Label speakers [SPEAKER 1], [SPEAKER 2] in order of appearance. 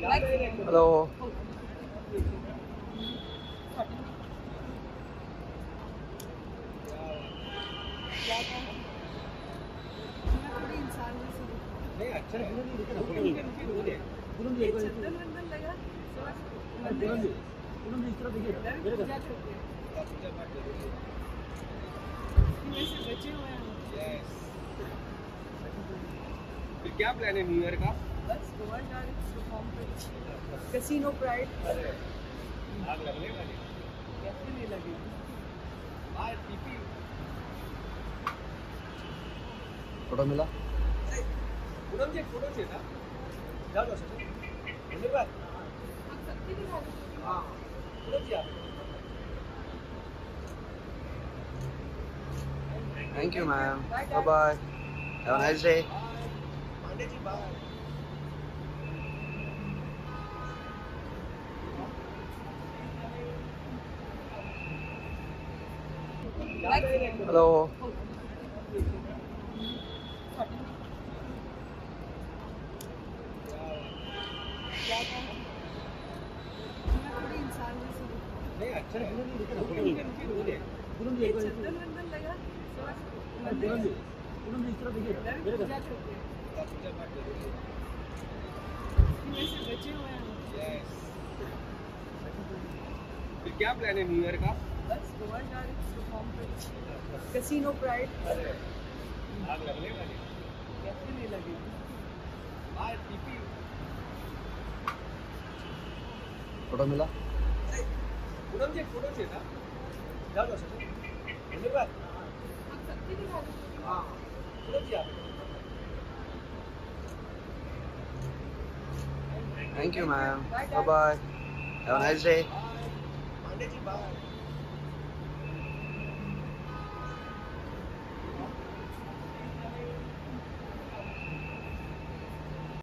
[SPEAKER 1] Hello.
[SPEAKER 2] नहीं अच्छा है फिर क्या प्लान है न्यू ईयर का?
[SPEAKER 3] बस गोवा जा रहे हैं परफॉर्म पे कैसीनो प्राइड।
[SPEAKER 2] अरे आग लगने वाली
[SPEAKER 3] कैसे नहीं लगेगी?
[SPEAKER 2] आज टीपी
[SPEAKER 1] फोटो मिला?
[SPEAKER 2] पूनम जी फोटो चाहिए था। जाओ जाओ सर धन्यवाद। हाँ पूनम जी आप
[SPEAKER 1] thank you ma'am, bye bye, have a nice day.
[SPEAKER 2] Pandey ji bye.
[SPEAKER 1] Hello.
[SPEAKER 2] नहीं अच्छा है फिर क्या प्लान है न्यू ईयर का?
[SPEAKER 3] बस गोवा जा रहे हैं परफॉर्म पे कैसीनो प्राइड।
[SPEAKER 2] अरे आग लगने वाली
[SPEAKER 3] कैसे नहीं लगेगी?
[SPEAKER 2] आज टीपी
[SPEAKER 1] फोटो मिला?
[SPEAKER 2] पूनम जी फोटो चाहिए था। जाओ जाओ सर धन्यवाद। हाँ पूनम जी आप
[SPEAKER 1] thank you ma'am, bye bye, have a nice day.
[SPEAKER 2] Pandey ji bye.